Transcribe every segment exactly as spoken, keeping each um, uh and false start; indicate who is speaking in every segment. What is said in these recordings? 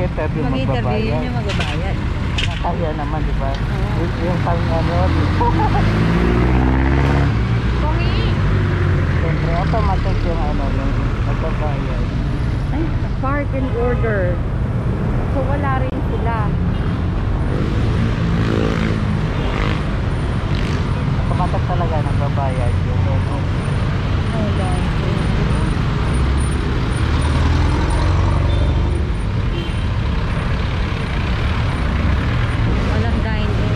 Speaker 1: mag-interview,
Speaker 2: mag-interview,
Speaker 1: magbabayad.
Speaker 2: yun yung magbabayad.
Speaker 1: Kaya naman, di ba?
Speaker 2: Oo.
Speaker 1: Yung, yung pang ano,
Speaker 2: Kongi!
Speaker 1: siyempre, automatic yung ano, yung magbabayad.
Speaker 2: Ay, park and order. So, wala rin sila.
Speaker 1: Automatic talaga nagbabayad yung ano.
Speaker 2: Wala. Walang dine-in.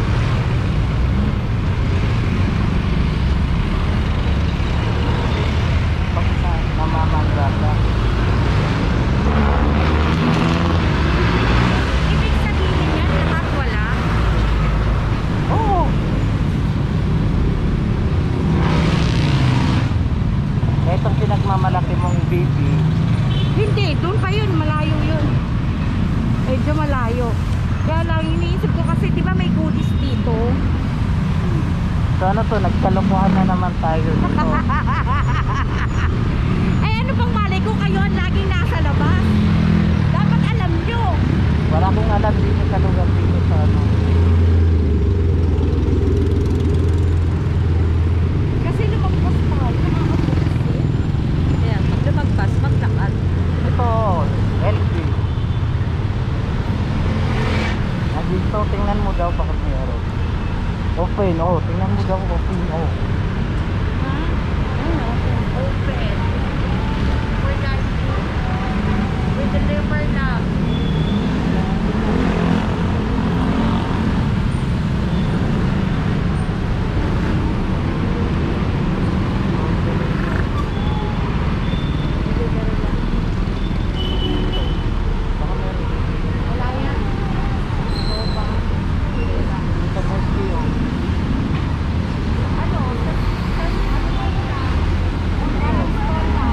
Speaker 1: Pag na, namamandrata.
Speaker 2: Ibig sabihin yan, lahat wala?
Speaker 1: Oo. Etong pinagmamalaki mong B B.
Speaker 2: Hindi, doon pa yun, malayo yun. Medyo malayo. Kaya lang iniisip ko kasi, di ba may goodies dito?
Speaker 1: So ano to, nagkalokohan na naman tayo dito.
Speaker 2: Ay, ano bang malay ko kayo ang laging nasa labas? Dapat alam nyo.
Speaker 1: Wala akong alam dito sa lugar dito sa ano.
Speaker 2: Kasi lumagpas tayo, nakakabuksi. Kaya, pag lumagpas, maglakad.
Speaker 1: Ito, L P. Nandito, tingnan mo daw bakit mayroon. Open, oh, tingnan mo daw, open, oh.
Speaker 2: Ha? Ano? Open. For that, we deliver na.
Speaker 1: Baka meron.
Speaker 2: Wala yan. Oo ba?
Speaker 1: Ito, mostly, oh.
Speaker 2: Ano? Sa, sa, ano ba yun na? Ang parang store na.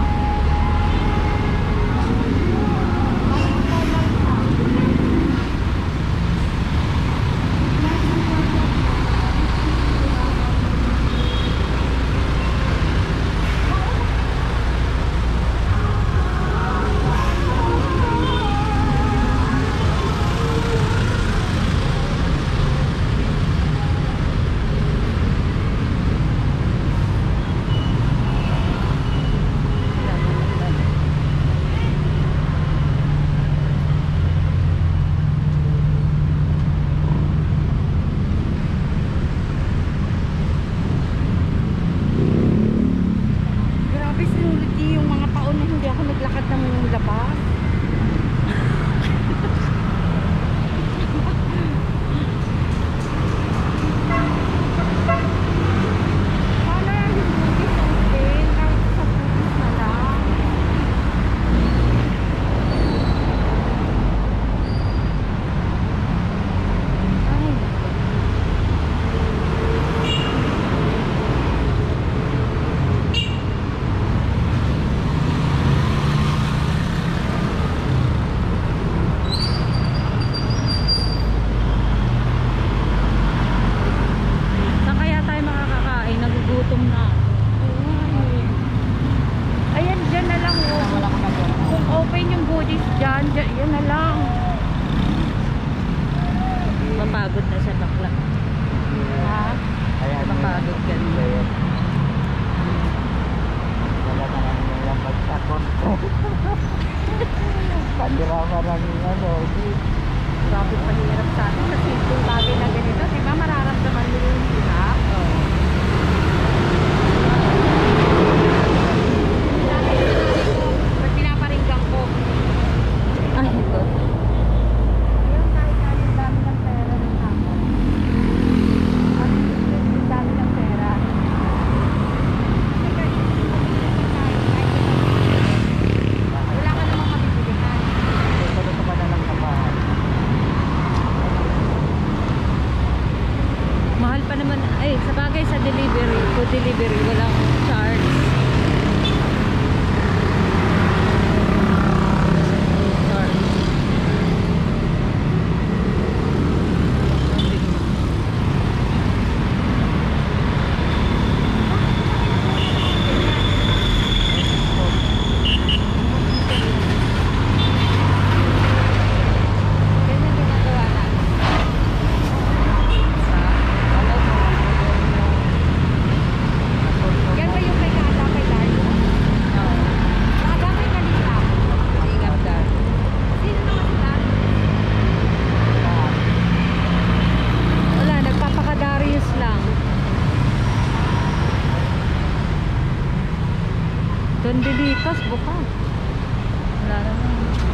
Speaker 2: Parang store lang siya. Grabe, sinulit yung mga taon na hindi ako naglakad ng labas. Sana yung bugis open, kahit sa bugis na lang. Ay. Saan kaya tayo makakakain? Nagugutom na. Uy. Ayan, dyan na lang. Oh.
Speaker 1: Wala ko na doon.
Speaker 2: Kung open yung goodies dyan, dyan, yan na lang. Mapagod na sa bakla. Ha?
Speaker 1: Ayan,
Speaker 2: Mapagod ka na.
Speaker 1: Ayan. Wala na lang yung lambat sa konto. Pandirama lang yung ano.
Speaker 2: Grabe pahirap sa atin kasi yung bagay na ganito, di ba mararamdaman mo yung hirap? Oo. Pag pinaparinggan ko. Ay, ito. Ayun, kahit kahit dami ng pera ng hapon. Ang dami ng pera. Wala ka namang mabibilihan.
Speaker 1: Ito ka pa na lang sa bahay.
Speaker 2: Mahal pa naman Wala naman.